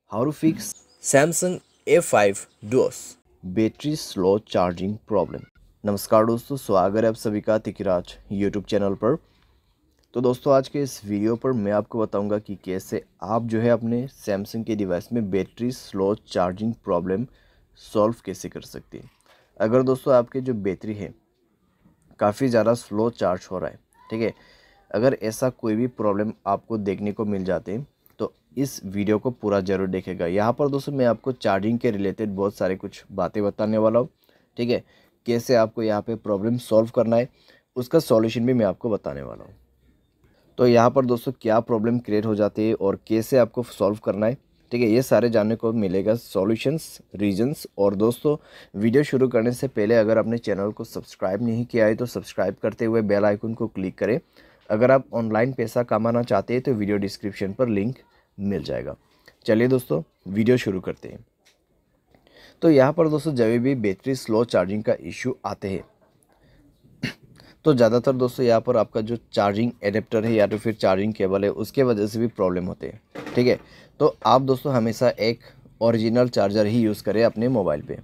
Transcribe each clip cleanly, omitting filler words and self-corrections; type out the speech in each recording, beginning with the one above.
How to fix Samsung A5 Duos battery slow charging problem. नमस्कार दोस्तों, स्वागत है आप सभी का तिकिराज यूट्यूब चैनल पर। तो दोस्तों आज के इस वीडियो पर मैं आपको बताऊंगा कि कैसे आप जो है अपने सैमसंग के डिवाइस में battery slow charging problem solve कैसे कर सकते हैं। अगर दोस्तों आपके जो बैटरी है काफ़ी ज़्यादा स्लो चार्ज हो रहा है, ठीक है, अगर ऐसा कोई भी प्रॉब्लम आपको देखने को मिल जाते हैं तो इस वीडियो को पूरा ज़रूर देखेगा। यहाँ पर दोस्तों मैं आपको चार्जिंग के रिलेटेड बहुत सारे कुछ बातें बताने वाला हूँ, ठीक है। कैसे आपको यहाँ पे प्रॉब्लम सॉल्व करना है उसका सॉल्यूशन भी मैं आपको बताने वाला हूँ। तो यहाँ पर दोस्तों क्या प्रॉब्लम क्रिएट हो जाती है और कैसे आपको सॉल्व करना है, ठीक है, ये सारे जानने को मिलेगा सॉल्यूशंस, रीजंस। और दोस्तों वीडियो शुरू करने से पहले अगर आपने चैनल को सब्सक्राइब नहीं किया है तो सब्सक्राइब करते हुए बेल आइकन को क्लिक करें। अगर आप ऑनलाइन पैसा कमाना चाहते हैं तो वीडियो डिस्क्रिप्शन पर लिंक मिल जाएगा। चलिए दोस्तों वीडियो शुरू करते हैं। तो यहाँ पर दोस्तों जब भी बैटरी स्लो चार्जिंग का इशू आते हैं तो ज़्यादातर दोस्तों यहाँ पर आपका जो चार्जिंग एडेप्टर है या तो फिर चार्जिंग केबल है उसके वजह से भी प्रॉब्लम होते हैं, ठीक है। तो आप दोस्तों हमेशा एक ओरिजिनल चार्जर ही यूज़ करें अपने मोबाइल पे।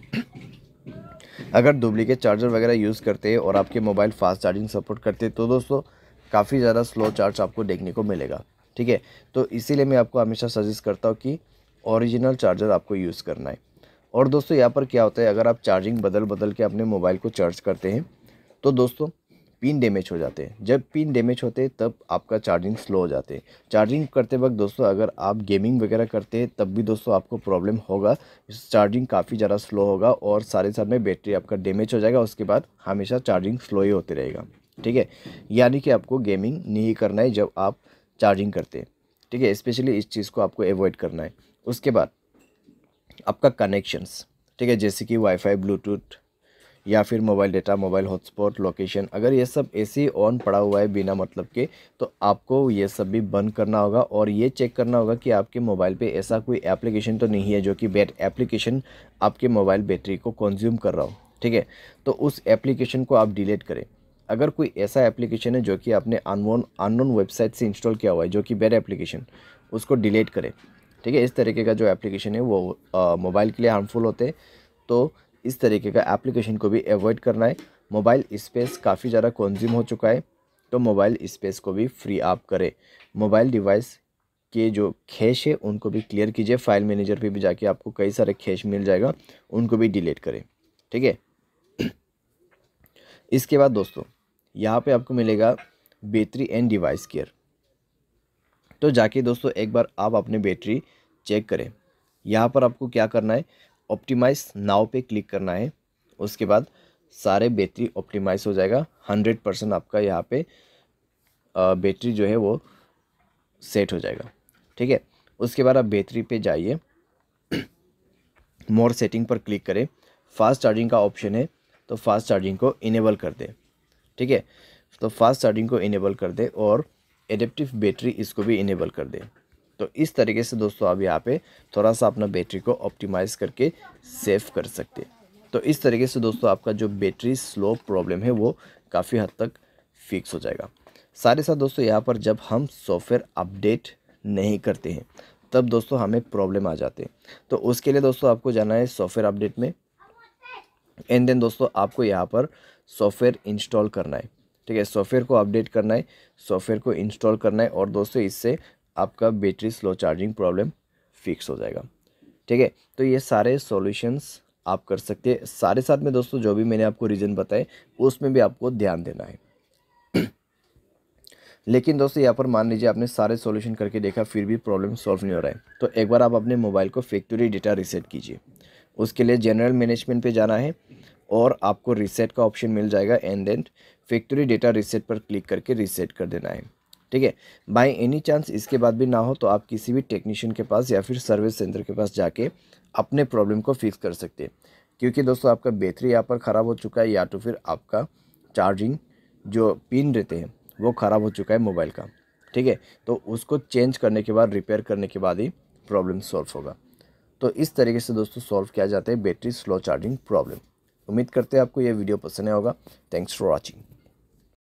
अगर डुप्लीकेट चार्जर वगैरह यूज़ करते हैं और आपके मोबाइल फास्ट चार्जिंग सपोर्ट करते हैं तो दोस्तों काफ़ी ज़्यादा स्लो चार्ज आपको देखने को मिलेगा, ठीक है। तो इसीलिए मैं आपको हमेशा सजेस्ट करता हूँ कि ओरिजिनल चार्जर आपको यूज़ करना है। और दोस्तों यहाँ पर क्या होता है, अगर आप चार्जिंग बदल बदल के अपने मोबाइल को चार्ज करते हैं तो दोस्तों पिन डैमेज हो जाते हैं। जब पिन डैमेज होते हैं तब आपका चार्जिंग स्लो हो जाते हैं। चार्जिंग करते वक्त दोस्तों अगर आप गेमिंग वगैरह करते हैं तब भी दोस्तों आपको प्रॉब्लम होगा, चार्जिंग काफ़ी ज़्यादा स्लो होगा और सारे साथ में बैटरी आपका डैमेज हो जाएगा। उसके बाद हमेशा चार्जिंग स्लो ही होते रहेगा, ठीक है। यानी कि आपको गेमिंग नहीं करना है जब आप चार्जिंग करते हैं, ठीक है। स्पेशली इस चीज़ को आपको अवॉइड करना है। उसके बाद आपका कनेक्शंस, ठीक है, जैसे कि वाईफाई, ब्लूटूथ या फिर mobile data, mobile hotspot, location, अगर ये सब ऐसे ही ऑन पड़ा हुआ है बिना मतलब के तो आपको ये सब भी बंद करना होगा और ये चेक करना होगा कि आपके मोबाइल पे ऐसा कोई एप्लीकेशन तो नहीं है जो कि बैड एप्लीकेशन आपके मोबाइल बैटरी को कंज्यूम कर रहा हो, ठीक है। तो उस एप्लीकेशन को आप डिलीट करें। अगर कोई ऐसा एप्लीकेशन है जो कि आपने अननोन वेबसाइट से इंस्टॉल किया हुआ है जो कि बैड एप्लीकेशन, उसको डिलीट करें, ठीक है। इस तरीके का जो एप्लीकेशन है वो मोबाइल के लिए हार्मफुल होते हैं, तो इस तरीके का एप्लीकेशन को भी अवॉइड करना है। मोबाइल स्पेस काफ़ी ज़्यादा कंज्यूम हो चुका है तो मोबाइल स्पेस को भी फ्री आप करें। मोबाइल डिवाइस के जो कैश है उनको भी क्लियर कीजिए। फाइल मैनेजर पे भी जाके आपको कई सारे कैश मिल जाएगा, उनको भी डिलीट करें, ठीक है। इसके बाद दोस्तों यहाँ पे आपको मिलेगा बैटरी एंड डिवाइस केयर। तो जाके दोस्तों एक बार आप अपने बैटरी चेक करें। यहाँ पर आपको क्या करना है, ऑप्टिमाइज नाउ पे क्लिक करना है। उसके बाद सारे बैटरी ऑप्टिमाइज हो जाएगा। 100% आपका यहाँ पे बैटरी जो है वो सेट हो जाएगा, ठीक है। उसके बाद आप बैटरी पे जाइए, मोर सेटिंग पर क्लिक करें। फास्ट चार्जिंग का ऑप्शन है तो फास्ट चार्जिंग को इनेबल कर दें, ठीक है। तो फास्ट चार्जिंग को इनेबल कर दें और एडेप्टिव बैटरी इसको भी इनेबल कर दें। तो इस तरीके से दोस्तों आप यहाँ पे थोड़ा सा अपना बैटरी को ऑप्टिमाइज़ करके सेव कर सकते हैं। तो इस तरीके से दोस्तों आपका जो बैटरी स्लो प्रॉब्लम है वो काफ़ी हद तक फिक्स हो जाएगा। सारे साथ दोस्तों यहाँ पर जब हम सॉफ्टवेयर अपडेट नहीं करते हैं तब दोस्तों हमें प्रॉब्लम आ जाते हैं। तो उसके लिए दोस्तों आपको जाना है सॉफ्टवेयर अपडेट में एंड देन दोस्तों आपको यहाँ पर सॉफ्टवेयर इंस्टॉल करना है, ठीक है। सॉफ्टवेयर को अपडेट करना है, सॉफ्टवेयर को इंस्टॉल करना है और दोस्तों इससे आपका battery slow charging problem fix हो जाएगा, ठीक है। तो ये सारे सॉल्यूशंस आप कर सकते हैं। सारे साथ में दोस्तों जो भी मैंने आपको रीज़न बताए उसमें भी आपको ध्यान देना है। लेकिन दोस्तों यहाँ पर मान लीजिए आपने सारे सॉल्यूशन करके देखा फिर भी प्रॉब्लम सॉल्व नहीं हो रहा है तो एक बार आप अपने मोबाइल को फैक्ट्री डेटा रीसेट कीजिए। उसके लिए जनरल मैनेजमेंट पे जाना है और आपको रीसेट का ऑप्शन मिल जाएगा and then factory data reset पर क्लिक करके रीसेट कर देना है, ठीक है। बाय एनी चांस इसके बाद भी ना हो तो आप किसी भी टेक्नीशियन के पास या फिर सर्विस सेंटर के पास जाके अपने प्रॉब्लम को फिक्स कर सकते हैं। क्योंकि दोस्तों आपका बैटरी यहाँ पर ख़राब हो चुका है या तो फिर आपका चार्जिंग जो पिन रहते हैं वो ख़राब हो चुका है मोबाइल का, ठीक है। तो उसको चेंज करने के बाद, रिपेयर करने के बाद ही प्रॉब्लम सॉल्व होगा। तो इस तरीके से दोस्तों सॉल्व किया जाता है बैटरी स्लो चार्जिंग प्रॉब्लम। उम्मीद करते हैं आपको ये वीडियो पसंद आया होगा। Thanks for watching.